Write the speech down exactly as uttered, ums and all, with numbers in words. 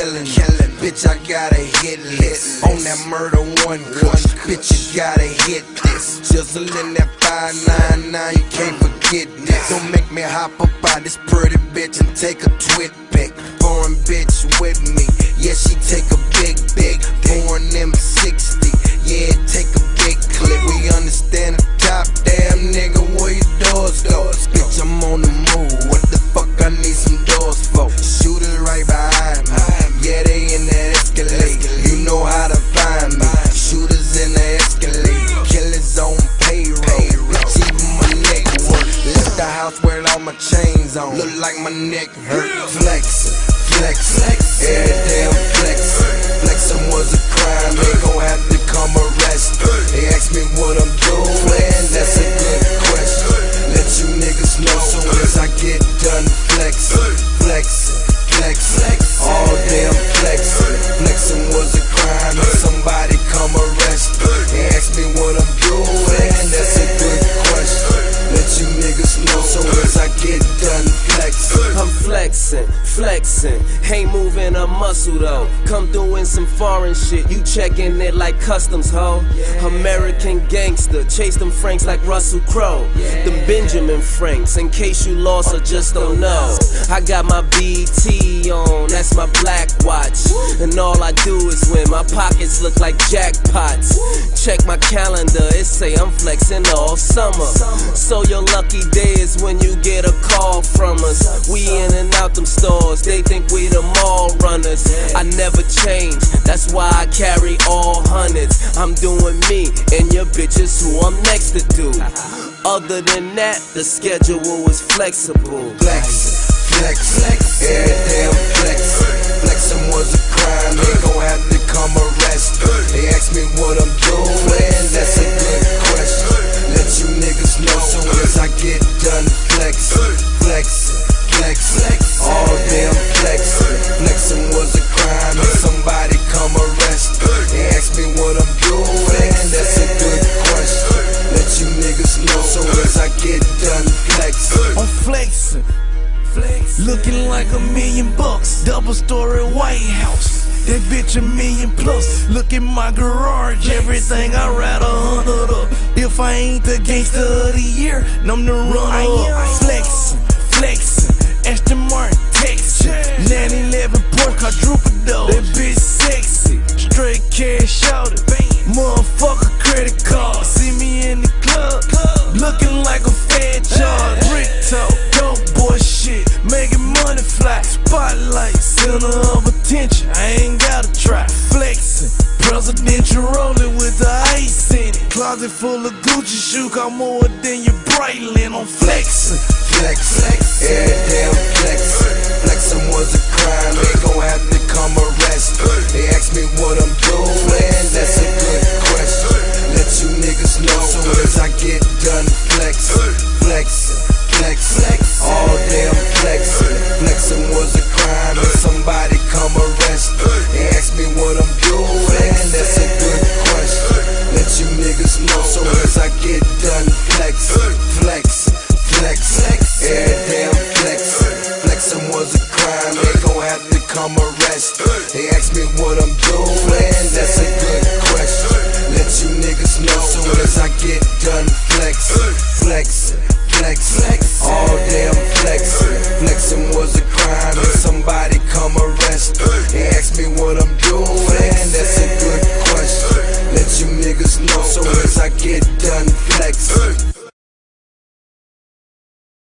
killing. killing. Bitch, I got a hit list on that murder one kush. Bitch, you gotta hit this. Jizzle in that five nine nine, you can't forget this. Don't make me hop up out this pretty bitch and take a twit pic. Foreign bitch with me, yeah, she take a big, big. Pouring them sixty, yeah, take a big clip. We understand the top, damn nigga, where your doors go? Bitch, I'm on the move, what the fuck I need some doors for? Shooters right behind me, yeah, they in that Escalade. You know how to find me, shooters in the Escalade. Killers on payroll, bitch, even my neck work. Left the house wearing all my chains on, look like my neck hurt. Flexin', flexin', every day I'm flexin'. Flexin' was a crime, they gon' have to come arrest. They ask me what I'm doing, that's a good question. Let you niggas know soon as I get done flexin'. Flexin', flexin', all day I'm flexin'. Flexin' was a crime, and somebody come arrest. They ask me what I'm doing, that's a good question. Let you niggas know soon as I get done flexin'. I'm flexin', flexin', ain't moving a muscle though. Come through in some foreign shit, you checkin' it like customs, ho. American gangster, chase them Franks like Russell Crowe. Them Benjamin Franks, in case you lost or just don't know. I got my B T on, that's my black watch. And all I do is win, my pockets look like jackpots. Check my calendar, it say I'm flexin' all summer. So your lucky day is when you get a call from us. We in and out them stores, they think we the mall runners. I never change, that's why I carry all hundreds. I'm doing me, and your bitch is who I'm next to do. Other than that, the schedule is flexible. Flexin', flexin', every day I'm flexin'. Flexin' was a crime, they gon' have to come arrest. They ask me what I'm doing, that's a good question. Let you niggas know soon as I get done flexin'. Flexin', flexin', all day I'm flexin'. Flexin' was a crime, and somebody come arrest. They ask me what I'm doing, that's a good question. Let you niggas know soon as I get done flexin'. I'm flexin', looking like a million bucks. Double story White House, that bitch a million plus. Look at my garage, everything I ride a hundred up. If I ain't the gangster of the year, then I'm the runner up. Flexin', flexin', Aston Martin, Texas, nine eleven Porsche quadruple. That bitch sexy, straight cash out it. Motherfucker credit card, see me in the club, looking like a fat charge. Brick talk, dope boy shit, making money fly. Spotlight, center of attention, I ain't gotta try. Flexin', presidential rolling with the ice in it. Closet full of Gucci shoe, got more than your Breitling. I'm flexin', flexin', every day I'm flexin'. Flexin' was a crime, they gon' have to come arrest. They ask me what I'm doing, that's a good question. Let you niggas know soon as I get done flexin'. Flexin', flexin', all day I'm flexin'. Flexin' was a crime, and somebody come arrest. They ask me what I'm doing, that's a good question. Let you niggas know soon as I get done flexin'. Flexin', flexin', every day I'm flexin'. Flexin' was a crime, they gon' have to come arrest. They ask me what I'm doing, that's a good question. Let you niggas know soon as I get done flexin'. Flexin', flexin'.